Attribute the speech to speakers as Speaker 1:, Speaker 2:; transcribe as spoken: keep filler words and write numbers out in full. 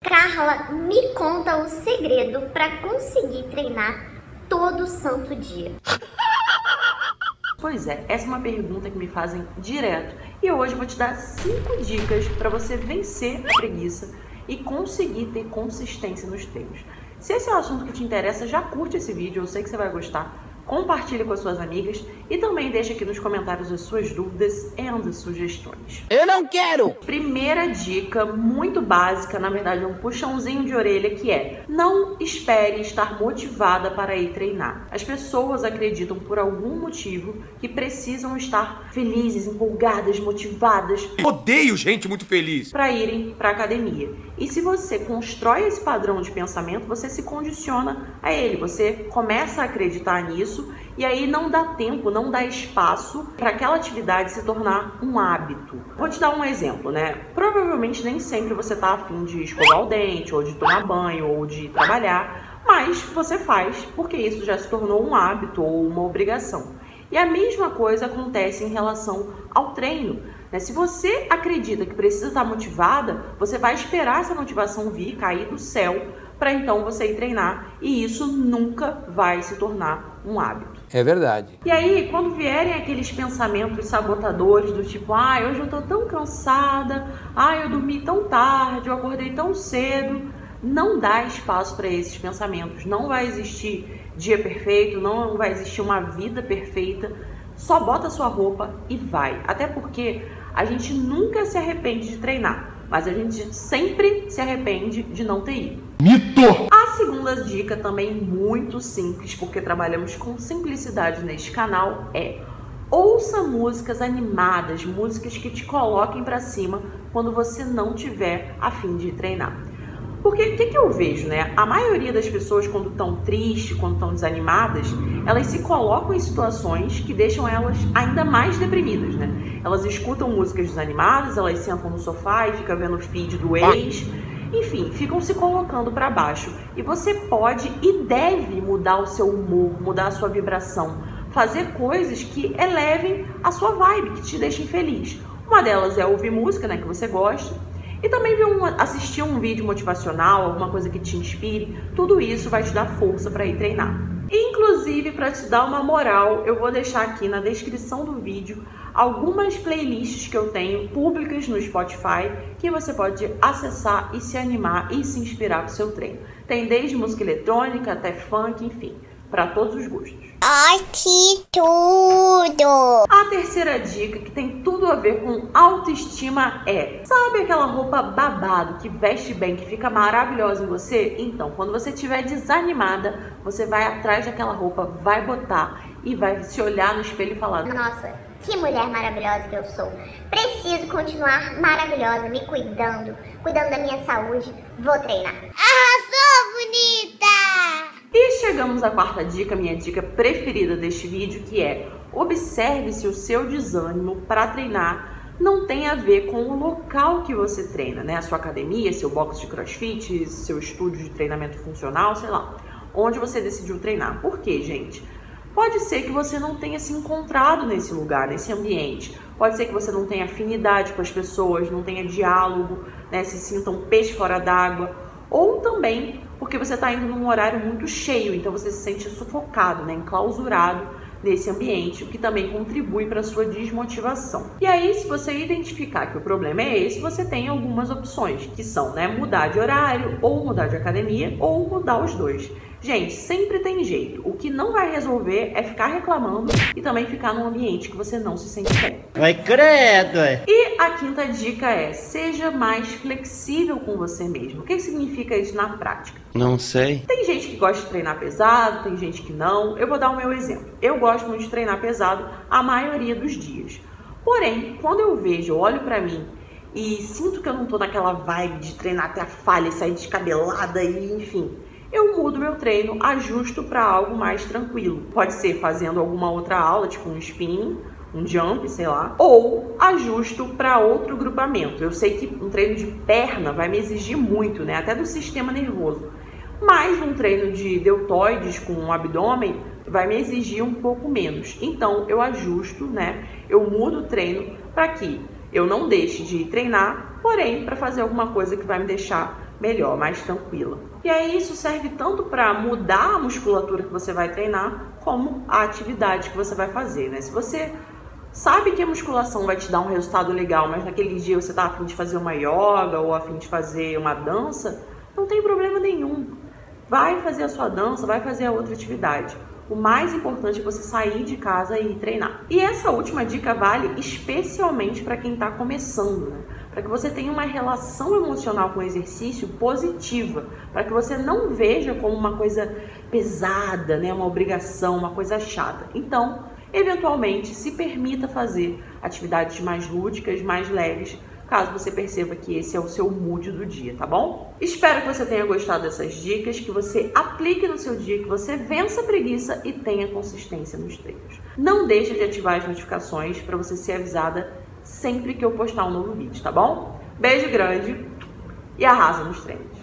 Speaker 1: Carla, me conta o segredo para conseguir treinar todo santo dia.
Speaker 2: Pois é, essa é uma pergunta que me fazem direto e hoje eu vou te dar cinco dicas para você vencer a preguiça e conseguir ter consistência nos treinos. Se esse é o assunto que te interessa, já curte esse vídeo, eu sei que você vai gostar. Compartilhe com as suas amigas e também deixe aqui nos comentários as suas dúvidas e sugestões.
Speaker 3: Eu não quero!
Speaker 2: Primeira dica, muito básica, na verdade é um puxãozinho de orelha, que é: não espere estar motivada para ir treinar. As pessoas acreditam por algum motivo que precisam estar felizes, empolgadas, motivadas.
Speaker 3: Odeio gente muito feliz!
Speaker 2: Para irem para academia. E se você constrói esse padrão de pensamento, você se condiciona a ele, você começa a acreditar nisso. E aí não dá tempo, não dá espaço para aquela atividade se tornar um hábito. Vou te dar um exemplo, né? Provavelmente nem sempre você tá a fim de escovar o dente, ou de tomar banho, ou de trabalhar, mas você faz porque isso já se tornou um hábito ou uma obrigação. E a mesma coisa acontece em relação ao treino, né? Se você acredita que precisa estar motivada, você vai esperar essa motivação vir, cair do céu, para então você ir treinar, e isso nunca vai se tornar um hábito.
Speaker 3: É verdade.
Speaker 2: E aí, quando vierem aqueles pensamentos sabotadores do tipo: ah, hoje eu tô tão cansada, ah, eu dormi tão tarde, eu acordei tão cedo, não dá espaço para esses pensamentos. Não vai existir dia perfeito, não vai existir uma vida perfeita. Só bota a sua roupa e vai. Até porque a gente nunca se arrepende de treinar, mas a gente sempre se arrepende de não ter ido.
Speaker 3: Mito!
Speaker 2: A segunda dica, também muito simples, porque trabalhamos com simplicidade neste canal, é: ouça músicas animadas, músicas que te coloquem pra cima quando você não tiver a fim de treinar. Porque o que, que eu vejo, né? A maioria das pessoas, quando estão tristes, quando estão desanimadas, elas se colocam em situações que deixam elas ainda mais deprimidas, né? Elas escutam músicas desanimadas, elas sentam no sofá e ficam vendo o feed do ex, enfim, ficam se colocando para baixo. E você pode e deve mudar o seu humor, mudar a sua vibração, fazer coisas que elevem a sua vibe, que te deixem feliz. Uma delas é ouvir música, né, que você gosta. E também ver um, assistir um vídeo motivacional, alguma coisa que te inspire. Tudo isso vai te dar força para ir treinar. Inclusive, para te dar uma moral, eu vou deixar aqui na descrição do vídeo algumas playlists que eu tenho públicas no Spotify, que você pode acessar e se animar e se inspirar para o seu treino. Tem desde música eletrônica até funk, enfim, para todos os gostos.
Speaker 1: Ai, que tudo!
Speaker 2: A terceira dica, que tem tudo a ver com autoestima, é: sabe aquela roupa babado, que veste bem, que fica maravilhosa em você? Então, quando você estiver desanimada, você vai atrás daquela roupa, vai botar e vai se olhar no espelho e falar:
Speaker 1: nossa, que mulher maravilhosa que eu sou. Preciso continuar maravilhosa, me cuidando, cuidando da minha saúde. Vou treinar. Arrasou, bonita!
Speaker 2: E chegamos à quarta dica, minha dica preferida deste vídeo, que é: observe se o seu desânimo para treinar não tem a ver com o local que você treina, né? A sua academia, seu box de crossfit, seu estúdio de treinamento funcional, sei lá, onde você decidiu treinar. Por quê, gente? Pode ser que você não tenha se encontrado nesse lugar, nesse ambiente. Pode ser que você não tenha afinidade com as pessoas, não tenha diálogo, né? Se sinta um peixe fora d'água. Ou também porque você está indo num horário muito cheio, então você se sente sufocado, né? Enclausurado nesse ambiente, o que também contribui para a sua desmotivação. E aí, se você identificar que o problema é esse, você tem algumas opções, que são, né, mudar de horário, ou mudar de academia, ou mudar os dois. Gente, sempre tem jeito. O que não vai resolver é ficar reclamando e também ficar num ambiente que você não se sente bem.
Speaker 3: Vai credo!
Speaker 2: E a quinta dica é: seja mais flexível com você mesmo. O que significa isso na prática?
Speaker 3: Não sei.
Speaker 2: Tem gente que gosta de treinar pesado, tem gente que não. Eu vou dar o meu exemplo. Eu gosto muito de treinar pesado a maioria dos dias. Porém, quando eu vejo, eu olho pra mim e sinto que eu não tô naquela vibe de treinar até a falha, sair descabelada e enfim, eu mudo meu treino, ajusto para algo mais tranquilo. Pode ser fazendo alguma outra aula, tipo um spinning, um jump, sei lá, ou ajusto para outro grupamento. Eu sei que um treino de perna vai me exigir muito, né, até do sistema nervoso. Mas um treino de deltoides com um abdômen vai me exigir um pouco menos. Então eu ajusto, né? Eu mudo o treino para que eu não deixe de treinar, porém para fazer alguma coisa que vai me deixar melhor, mais tranquila. E aí isso serve tanto para mudar a musculatura que você vai treinar, como a atividade que você vai fazer, né? Se você sabe que a musculação vai te dar um resultado legal, mas naquele dia você tá a fim de fazer uma yoga ou a fim de fazer uma dança, não tem problema nenhum. Vai fazer a sua dança, vai fazer a outra atividade. O mais importante é você sair de casa e ir treinar. E essa última dica vale especialmente para quem está começando, né? Para que você tenha uma relação emocional com o exercício positiva, para que você não veja como uma coisa pesada, né? Uma obrigação, uma coisa chata. Então, eventualmente, se permita fazer atividades mais lúdicas, mais leves, caso você perceba que esse é o seu mood do dia, tá bom? Espero que você tenha gostado dessas dicas, que você aplique no seu dia, que você vença a preguiça e tenha consistência nos treinos. Não deixe de ativar as notificações para você ser avisada sempre que eu postar um novo vídeo, tá bom? Beijo grande e arrasa nos treinos!